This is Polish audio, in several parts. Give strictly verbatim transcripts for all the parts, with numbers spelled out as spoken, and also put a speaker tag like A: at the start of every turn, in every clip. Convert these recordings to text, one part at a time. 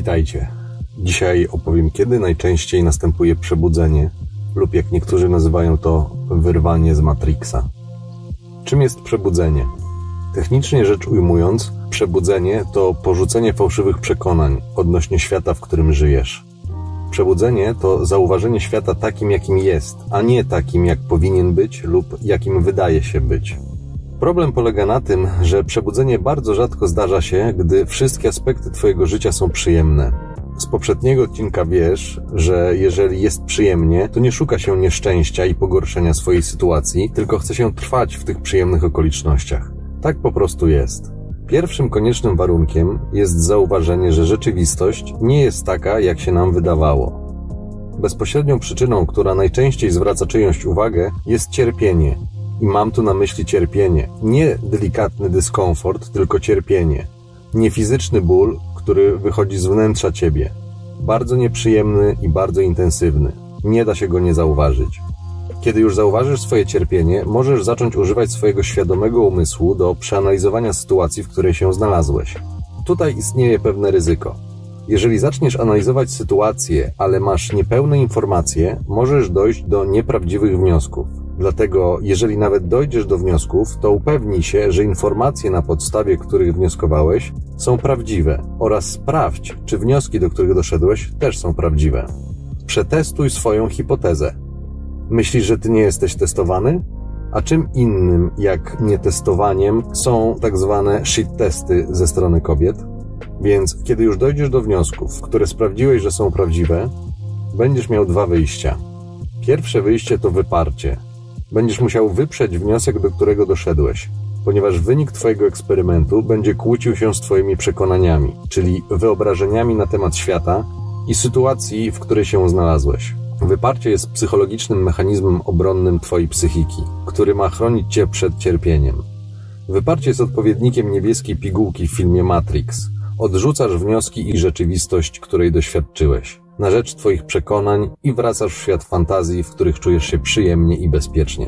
A: Witajcie. Dzisiaj opowiem, kiedy najczęściej następuje przebudzenie lub jak niektórzy nazywają to wyrwanie z Matrixa. Czym jest przebudzenie? Technicznie rzecz ujmując, przebudzenie to porzucenie fałszywych przekonań odnośnie świata, w którym żyjesz. Przebudzenie to zauważenie świata takim, jakim jest, a nie takim, jak powinien być lub jakim wydaje się być. Problem polega na tym, że przebudzenie bardzo rzadko zdarza się, gdy wszystkie aspekty Twojego życia są przyjemne. Z poprzedniego odcinka wiesz, że jeżeli jest przyjemnie, to nie szuka się nieszczęścia i pogorszenia swojej sytuacji, tylko chce się trwać w tych przyjemnych okolicznościach. Tak po prostu jest. Pierwszym koniecznym warunkiem jest zauważenie, że rzeczywistość nie jest taka, jak się nam wydawało. Bezpośrednią przyczyną, która najczęściej zwraca czyjąś uwagę, jest cierpienie. I mam tu na myśli cierpienie. Nie delikatny dyskomfort, tylko cierpienie. Nie fizyczny ból, który wychodzi z wnętrza ciebie. Bardzo nieprzyjemny i bardzo intensywny. Nie da się go nie zauważyć. Kiedy już zauważysz swoje cierpienie, możesz zacząć używać swojego świadomego umysłu do przeanalizowania sytuacji, w której się znalazłeś. Tutaj istnieje pewne ryzyko. Jeżeli zaczniesz analizować sytuację, ale masz niepełne informacje, możesz dojść do nieprawdziwych wniosków. Dlatego, jeżeli nawet dojdziesz do wniosków, to upewnij się, że informacje, na podstawie których wnioskowałeś, są prawdziwe oraz sprawdź, czy wnioski, do których doszedłeś, też są prawdziwe. Przetestuj swoją hipotezę. Myślisz, że ty nie jesteś testowany? A czym innym, jak nietestowaniem, są tak zwane shit testy ze strony kobiet? Więc kiedy już dojdziesz do wniosków, które sprawdziłeś, że są prawdziwe, będziesz miał dwa wyjścia. Pierwsze wyjście to wyparcie. Będziesz musiał wyprzeć wniosek, do którego doszedłeś, ponieważ wynik twojego eksperymentu będzie kłócił się z twoimi przekonaniami, czyli wyobrażeniami na temat świata i sytuacji, w której się znalazłeś. Wyparcie jest psychologicznym mechanizmem obronnym twojej psychiki, który ma chronić cię przed cierpieniem. Wyparcie jest odpowiednikiem niebieskiej pigułki w filmie Matrix. Odrzucasz wnioski i rzeczywistość, której doświadczyłeś, na rzecz twoich przekonań i wracasz w świat fantazji, w których czujesz się przyjemnie i bezpiecznie.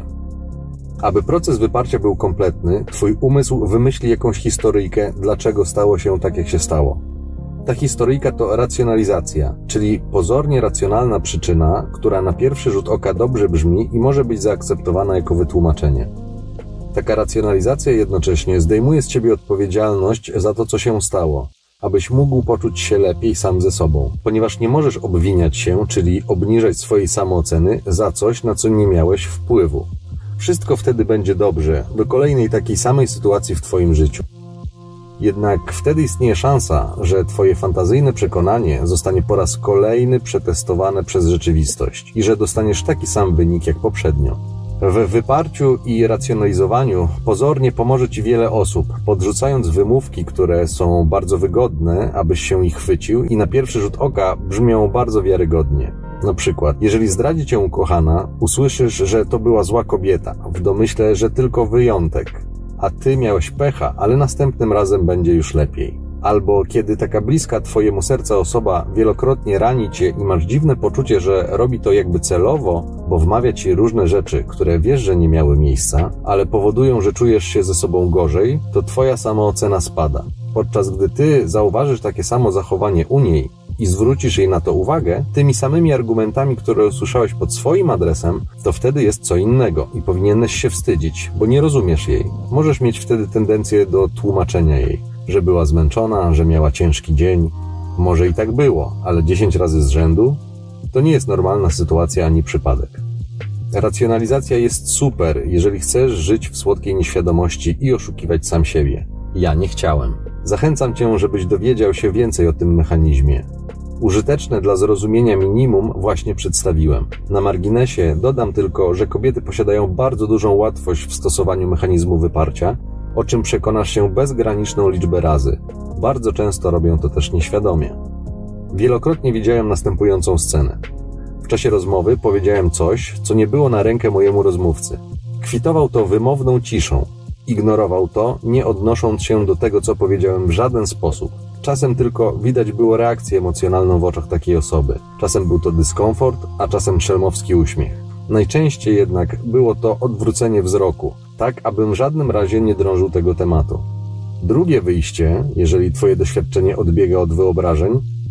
A: Aby proces wyparcia był kompletny, twój umysł wymyśli jakąś historyjkę, dlaczego stało się tak, jak się stało. Ta historyjka to racjonalizacja, czyli pozornie racjonalna przyczyna, która na pierwszy rzut oka dobrze brzmi i może być zaakceptowana jako wytłumaczenie. Taka racjonalizacja jednocześnie zdejmuje z ciebie odpowiedzialność za to, co się stało, abyś mógł poczuć się lepiej sam ze sobą, ponieważ nie możesz obwiniać się, czyli obniżać swojej samooceny za coś, na co nie miałeś wpływu. Wszystko wtedy będzie dobrze, do kolejnej takiej samej sytuacji w twoim życiu. Jednak wtedy istnieje szansa, że twoje fantazyjne przekonanie zostanie po raz kolejny przetestowane przez rzeczywistość i że dostaniesz taki sam wynik jak poprzednio. W wyparciu i racjonalizowaniu pozornie pomoże ci wiele osób, podrzucając wymówki, które są bardzo wygodne, abyś się ich chwycił i na pierwszy rzut oka brzmią bardzo wiarygodnie. Na przykład, jeżeli zdradzi cię ukochana, usłyszysz, że to była zła kobieta, w domyśle, że tylko wyjątek, a ty miałeś pecha, ale następnym razem będzie już lepiej. Albo kiedy taka bliska twojemu serca osoba wielokrotnie rani cię i masz dziwne poczucie, że robi to jakby celowo, bo wmawia ci różne rzeczy, które wiesz, że nie miały miejsca, ale powodują, że czujesz się ze sobą gorzej, to twoja samoocena spada. Podczas gdy ty zauważysz takie samo zachowanie u niej i zwrócisz jej na to uwagę, tymi samymi argumentami, które usłyszałeś pod swoim adresem, to wtedy jest co innego i powinieneś się wstydzić, bo nie rozumiesz jej. Możesz mieć wtedy tendencję do tłumaczenia jej, że była zmęczona, że miała ciężki dzień. Może i tak było, ale dziesięć razy z rzędu? To nie jest normalna sytuacja ani przypadek. Racjonalizacja jest super, jeżeli chcesz żyć w słodkiej nieświadomości i oszukiwać sam siebie. Ja nie chciałem. Zachęcam cię, żebyś dowiedział się więcej o tym mechanizmie. Użyteczne dla zrozumienia minimum właśnie przedstawiłem. Na marginesie dodam tylko, że kobiety posiadają bardzo dużą łatwość w stosowaniu mechanizmu wyparcia, o czym przekonasz się bezgraniczną liczbę razy. Bardzo często robią to też nieświadomie. Wielokrotnie widziałem następującą scenę. W czasie rozmowy powiedziałem coś, co nie było na rękę mojemu rozmówcy. Kwitował to wymowną ciszą. Ignorował to, nie odnosząc się do tego, co powiedziałem w żaden sposób. Czasem tylko widać było reakcję emocjonalną w oczach takiej osoby. Czasem był to dyskomfort, a czasem szelmowski uśmiech. Najczęściej jednak było to odwrócenie wzroku, tak abym w żadnym razie nie drążył tego tematu. Drugie wyjście, jeżeli twoje doświadczenie odbiega od wyobrażeń, to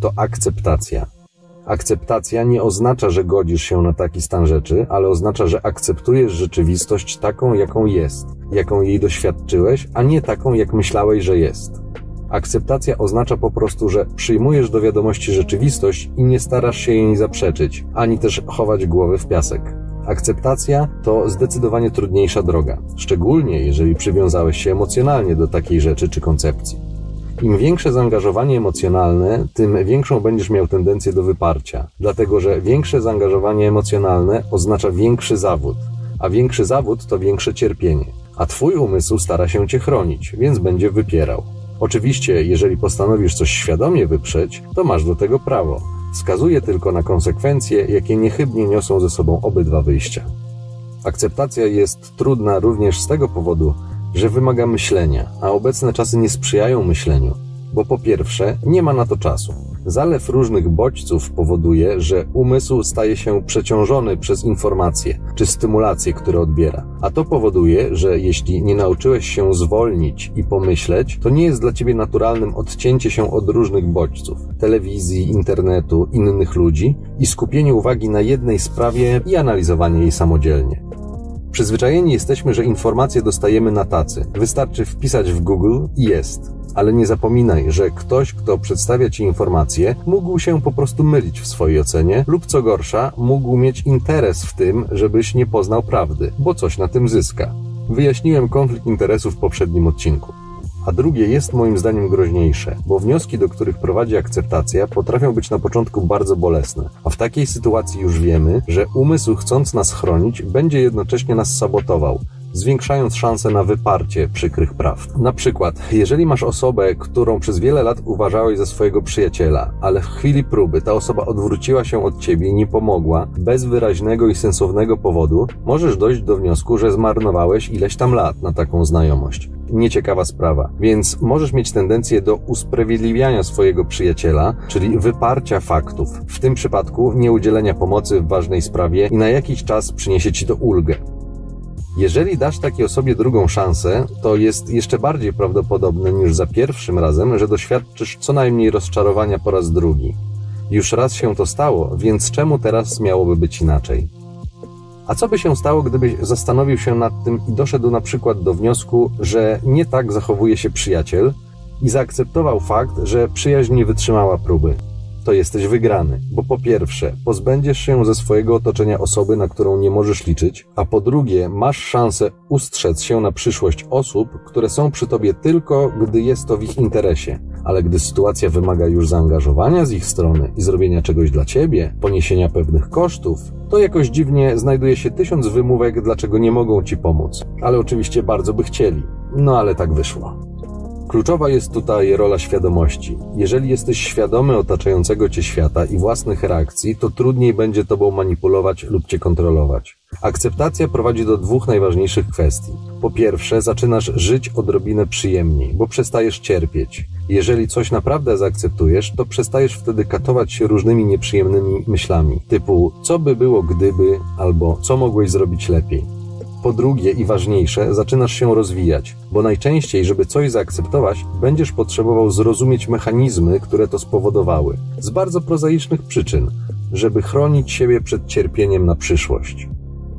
A: to akceptacja. Akceptacja nie oznacza, że godzisz się na taki stan rzeczy, ale oznacza, że akceptujesz rzeczywistość taką, jaką jest, jaką jej doświadczyłeś, a nie taką, jak myślałeś, że jest. Akceptacja oznacza po prostu, że przyjmujesz do wiadomości rzeczywistość i nie starasz się jej zaprzeczyć, ani też chować głowy w piasek. Akceptacja to zdecydowanie trudniejsza droga, szczególnie jeżeli przywiązałeś się emocjonalnie do takiej rzeczy czy koncepcji. Im większe zaangażowanie emocjonalne, tym większą będziesz miał tendencję do wyparcia, dlatego że większe zaangażowanie emocjonalne oznacza większy zawód, a większy zawód to większe cierpienie, a twój umysł stara się cię chronić, więc będzie wypierał. Oczywiście, jeżeli postanowisz coś świadomie wyprzeć, to masz do tego prawo. Wskazuje tylko na konsekwencje, jakie niechybnie niosą ze sobą obydwa wyjścia. Akceptacja jest trudna również z tego powodu, że wymaga myślenia, a obecne czasy nie sprzyjają myśleniu, bo po pierwsze nie ma na to czasu. Zalew różnych bodźców powoduje, że umysł staje się przeciążony przez informacje czy stymulacje, które odbiera. A to powoduje, że jeśli nie nauczyłeś się zwolnić i pomyśleć, to nie jest dla ciebie naturalnym odcięcie się od różnych bodźców, telewizji, internetu, innych ludzi i skupienie uwagi na jednej sprawie i analizowanie jej samodzielnie. Przyzwyczajeni jesteśmy, że informacje dostajemy na tacy. Wystarczy wpisać w Google i jest. Ale nie zapominaj, że ktoś, kto przedstawia ci informacje, mógł się po prostu mylić w swojej ocenie lub co gorsza, mógł mieć interes w tym, żebyś nie poznał prawdy, bo coś na tym zyska. Wyjaśniłem konflikt interesów w poprzednim odcinku. A drugie jest moim zdaniem groźniejsze, bo wnioski, do których prowadzi akceptacja, potrafią być na początku bardzo bolesne, a w takiej sytuacji już wiemy, że umysł, chcąc nas chronić, będzie jednocześnie nas sabotował, zwiększając szanse na wyparcie przykrych prawd. Na przykład, jeżeli masz osobę, którą przez wiele lat uważałeś za swojego przyjaciela, ale w chwili próby ta osoba odwróciła się od ciebie i nie pomogła, bez wyraźnego i sensownego powodu, możesz dojść do wniosku, że zmarnowałeś ileś tam lat na taką znajomość. Nieciekawa sprawa, więc możesz mieć tendencję do usprawiedliwiania swojego przyjaciela, czyli wyparcia faktów, w tym przypadku nieudzielenia pomocy w ważnej sprawie i na jakiś czas przyniesie ci to ulgę. Jeżeli dasz takiej osobie drugą szansę, to jest jeszcze bardziej prawdopodobne niż za pierwszym razem, że doświadczysz co najmniej rozczarowania po raz drugi. Już raz się to stało, więc czemu teraz miałoby być inaczej? A co by się stało, gdybyś zastanowił się nad tym i doszedł na przykład do wniosku, że nie tak zachowuje się przyjaciel i zaakceptował fakt, że przyjaźń nie wytrzymała próby? To jesteś wygrany, bo po pierwsze, pozbędziesz się ze swojego otoczenia osoby, na którą nie możesz liczyć, a po drugie, masz szansę ustrzec się na przyszłość osób, które są przy tobie tylko, gdy jest to w ich interesie. Ale gdy sytuacja wymaga już zaangażowania z ich strony i zrobienia czegoś dla ciebie, poniesienia pewnych kosztów, to jakoś dziwnie znajduje się tysiąc wymówek, dlaczego nie mogą ci pomóc. Ale oczywiście bardzo by chcieli. No ale tak wyszło. Kluczowa jest tutaj rola świadomości. Jeżeli jesteś świadomy otaczającego cię świata i własnych reakcji, to trudniej będzie tobą manipulować lub cię kontrolować. Akceptacja prowadzi do dwóch najważniejszych kwestii. Po pierwsze, zaczynasz żyć odrobinę przyjemniej, bo przestajesz cierpieć. Jeżeli coś naprawdę zaakceptujesz, to przestajesz wtedy katować się różnymi nieprzyjemnymi myślami, typu co by było gdyby, albo co mogłeś zrobić lepiej. Po drugie i ważniejsze, zaczynasz się rozwijać, bo najczęściej, żeby coś zaakceptować, będziesz potrzebował zrozumieć mechanizmy, które to spowodowały, z bardzo prozaicznych przyczyn, żeby chronić siebie przed cierpieniem na przyszłość.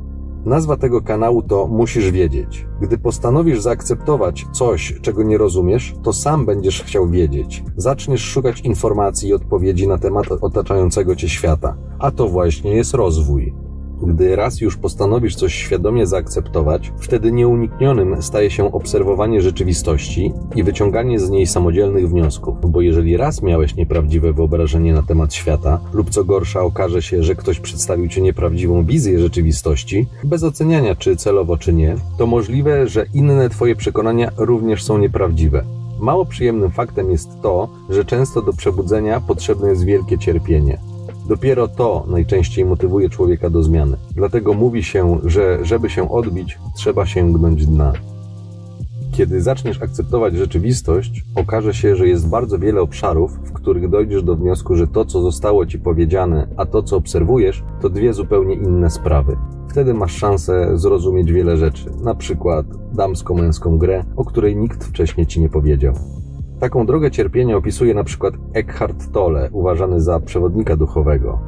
A: Nazwa tego kanału to Musisz wiedzieć. Gdy postanowisz zaakceptować coś, czego nie rozumiesz, to sam będziesz chciał wiedzieć. Zaczniesz szukać informacji i odpowiedzi na temat otaczającego cię świata, a to właśnie jest rozwój. Gdy raz już postanowisz coś świadomie zaakceptować, wtedy nieuniknionym staje się obserwowanie rzeczywistości i wyciąganie z niej samodzielnych wniosków, bo jeżeli raz miałeś nieprawdziwe wyobrażenie na temat świata, lub co gorsza okaże się, że ktoś przedstawił ci nieprawdziwą wizję rzeczywistości, bez oceniania czy celowo czy nie, to możliwe, że inne twoje przekonania również są nieprawdziwe. Mało przyjemnym faktem jest to, że często do przebudzenia potrzebne jest wielkie cierpienie. Dopiero to najczęściej motywuje człowieka do zmiany. Dlatego mówi się, że żeby się odbić, trzeba sięgnąć dna. Kiedy zaczniesz akceptować rzeczywistość, okaże się, że jest bardzo wiele obszarów, w których dojdziesz do wniosku, że to, co zostało ci powiedziane, a to, co obserwujesz, to dwie zupełnie inne sprawy. Wtedy masz szansę zrozumieć wiele rzeczy, na przykład damsko-męską grę, o której nikt wcześniej ci nie powiedział. Taką drogę cierpienia opisuje na przykład Eckhart Tolle, uważany za przewodnika duchowego.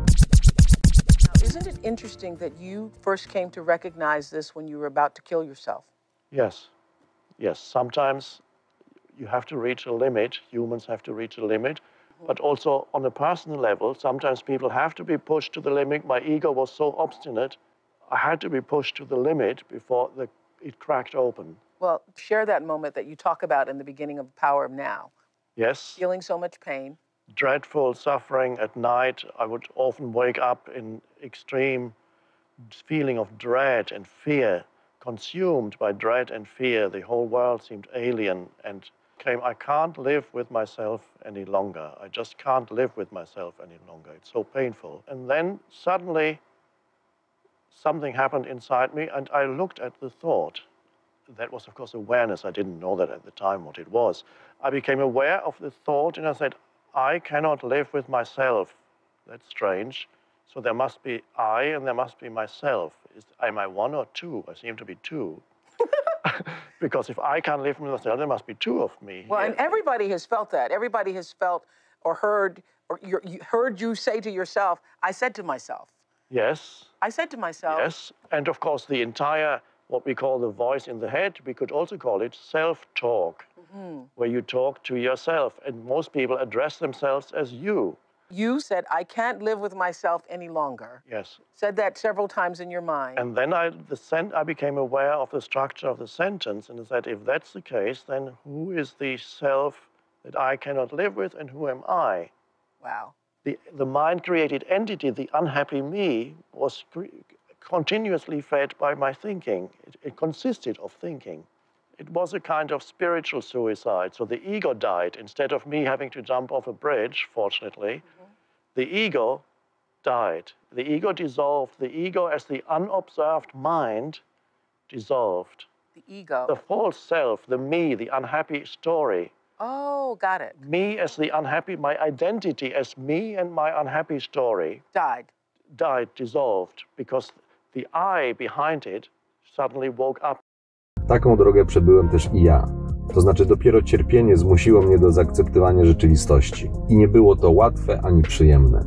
B: Isn't it interesting that you first came to recognize this when you were about to kill yourself?
C: Yes. Yes. Sometimes you have to reach a limit. Humans have to reach a limit. But also on a personal level, sometimes people have to be pushed to the limit. My ego was so obstinate, I had to be pushed to the limit before the, it cracked open.
B: Well, share that moment that you talk about in the beginning of Power of Now.
C: Yes.
B: Feeling so much pain.
C: Dreadful suffering at night. I would often wake up in extreme feeling of dread and fear, consumed by dread and fear. The whole world seemed alien and came, I can't live with myself any longer. I just can't live with myself any longer. It's so painful. And then suddenly something happened inside me and I looked at the thought. That was, of course, awareness. I didn't know that at the time what it was. I became aware of the thought and I said, I cannot live with myself. That's strange. So there must be I and there must be myself. Is, am I one or two? I seem to be two. Because if I can't live with myself, there must be two of me.
B: Well,
C: here.
B: And everybody has felt that. Everybody has felt or heard or you, you heard you say to yourself, I said to myself.
C: Yes.
B: I said to myself.
C: Yes. And of course, the entire, what we call the voice in the head, we could also call it self-talk, mm-hmm. where you talk to yourself. And most people address themselves as you.
B: You said, I can't live with myself any longer.
C: Yes.
B: Said that several times in your mind.
C: And then I, the sen- I became aware of the structure of the sentence and said, if that's the case, then who is the self that I cannot live with and who am I?
B: Wow.
C: The, the mind-created entity, the unhappy me, was cre- continuously fed by my thinking. It, it consisted of thinking. It was a kind of spiritual suicide. So the ego died. Instead of me having to jump off a bridge, fortunately, mm-hmm. the ego died. The ego dissolved. The ego as the unobserved mind dissolved.
B: The ego.
C: The false self, the me, the unhappy story.
B: Oh, got it.
C: Me as the unhappy, my identity as me and my unhappy story.
B: Died.
C: Died, dissolved, because the I behind it suddenly woke up.
A: Taką drogę przebyłem też i ja. To znaczy dopiero cierpienie zmusiło mnie do zaakceptowania rzeczywistości. I nie było to łatwe ani przyjemne.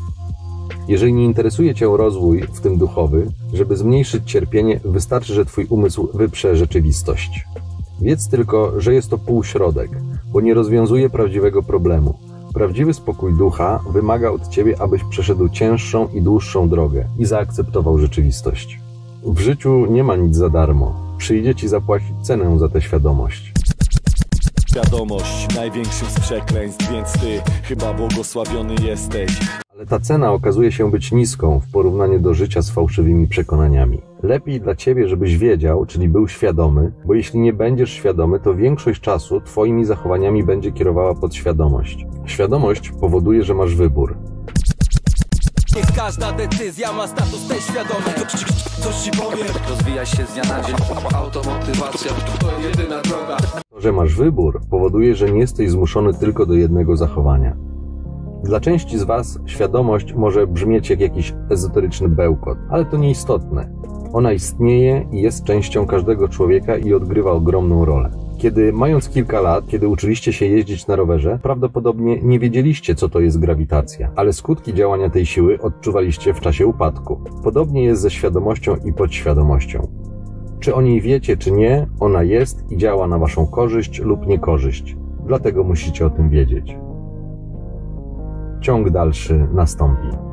A: Jeżeli nie interesuje Cię rozwój, w tym duchowy, żeby zmniejszyć cierpienie, wystarczy, że Twój umysł wyprze rzeczywistość. Wiedz tylko, że jest to półśrodek, bo nie rozwiązuje prawdziwego problemu. Prawdziwy spokój ducha wymaga od Ciebie, abyś przeszedł cięższą i dłuższą drogę i zaakceptował rzeczywistość. W życiu nie ma nic za darmo. Przyjdzie Ci zapłacić cenę za tę świadomość.
D: Świadomość największym z przekleństw, więc Ty chyba błogosławiony jesteś.
A: Ale ta cena okazuje się być niską w porównaniu do życia z fałszywymi przekonaniami. Lepiej dla Ciebie, żebyś wiedział, czyli był świadomy, bo jeśli nie będziesz świadomy, to większość czasu Twoimi zachowaniami będzie kierowała podświadomość. Świadomość powoduje, że masz wybór.
E: Niech każda decyzja ma status tej świadomej. Coś Ci powiem. Rozwija się z dnia na dzień. Automotywacja to jedyna droga.
A: To, że masz wybór, powoduje, że nie jesteś zmuszony tylko do jednego zachowania. Dla części z Was świadomość może brzmieć jak jakiś ezoteryczny bełkot, ale to nieistotne. Ona istnieje i jest częścią każdego człowieka i odgrywa ogromną rolę. Kiedy, mając kilka lat, kiedy uczyliście się jeździć na rowerze, prawdopodobnie nie wiedzieliście, co to jest grawitacja, ale skutki działania tej siły odczuwaliście w czasie upadku. Podobnie jest ze świadomością i podświadomością. Czy o niej wiecie, czy nie, ona jest i działa na Waszą korzyść lub niekorzyść. Dlatego musicie o tym wiedzieć. Ciąg dalszy nastąpi.